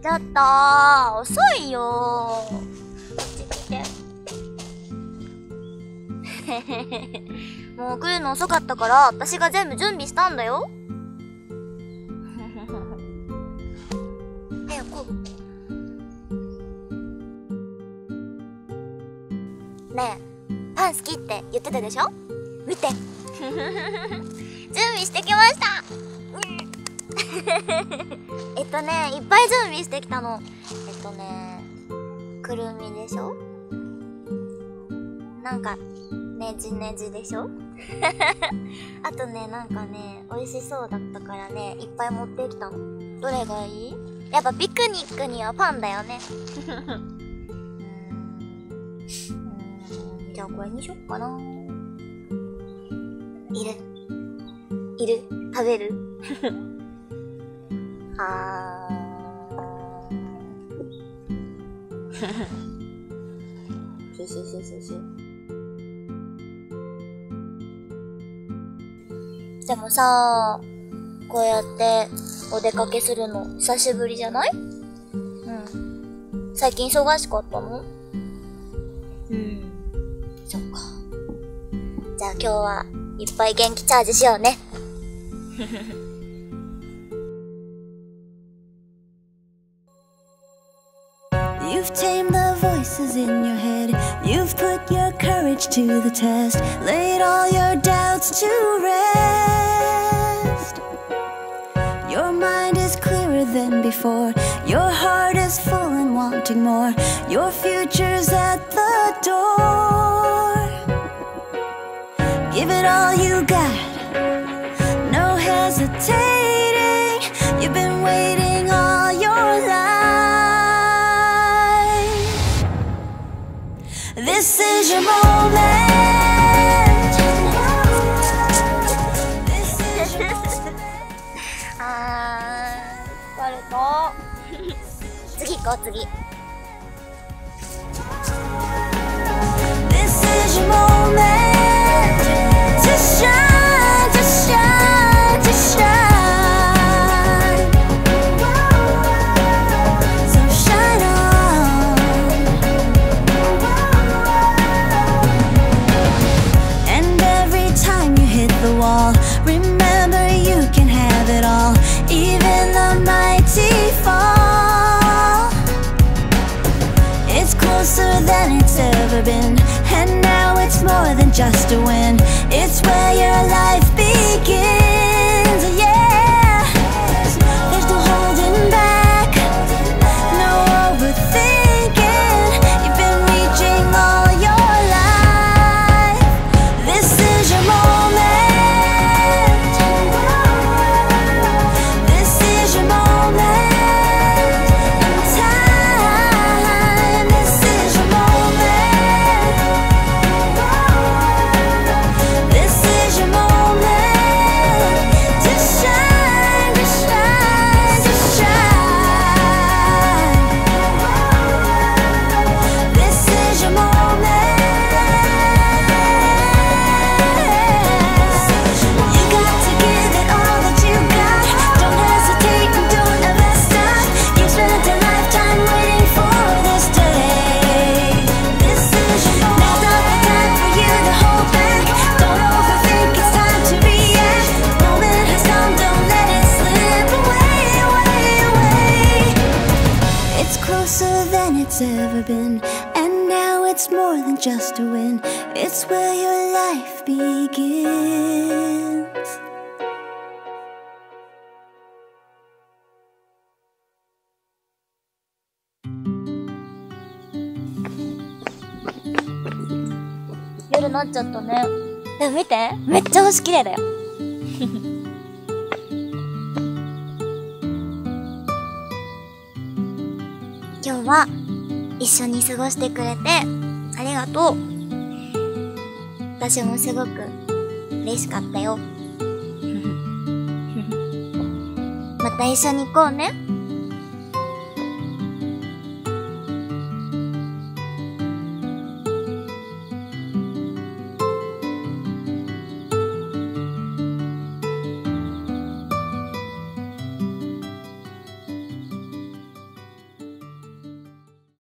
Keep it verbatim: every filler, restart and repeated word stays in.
ちょっとー、遅いよー。こっち来て。もう来るの遅かったから、私が全部準備したんだよ。早く。ねえ、パン好きって言ってたでしょ？見て。準備してきました。えっとね、いっぱい準備してきたの。えっとね、くるみでしょ？なんか、ねじねじでしょ？あとね、なんかね、美味しそうだったからね、いっぱい持ってきたの。どれがいい？やっぱピクニックにはパンだよね。うーん。うーん、じゃあこれにしよっかな。いる？いる？食べる？あー。ひひひひひ。でもさ、こうやってお出かけするの久しぶりじゃない？うん。最近忙しかったの？うん。そっか。じゃあ今日はいっぱい元気チャージしようね。 You've tamed the voices in your head. You've put your courage to the test. Laid all your doubts to rest. Your mind is clearer than before. Your heart is full and wanting more. Your future's at the door. Give it all you got. No hesitating. You've been waiting all your life. This is your moment. This is your moment. あー、疲れた。次行こう、次。 This is your moment to shine, to shine, to shine. So shine on. And every time you hit the wall, remember you can have it all, even the mighty fall. It's closer than it's ever been, and now it's more than just a win. It's where your life begins, yeah. There's no holding back, no overthinking. You've been reaching all your life. This is your moment. This is your moment in time. This is your moment. This is your moment to shine, to shine, to shine. This is your moment. You got to give it all that you got. Don't hesitate and don't ever stop. You've spent a lifetime waiting for this day. This is your moment. Now's not the time for you to hold back. Don't overthink, it's time to react. The moment has come, don't let it slip away, away, away. It's closer than it's ever been, and now it's more than just a win. It's where your life begins. 夜なっちゃったね。でも見て、めっちゃ星綺麗だよ。今日は一緒に過ごしてくれてありがとう。私もすごく嬉しかったよ。また一緒に行こうね。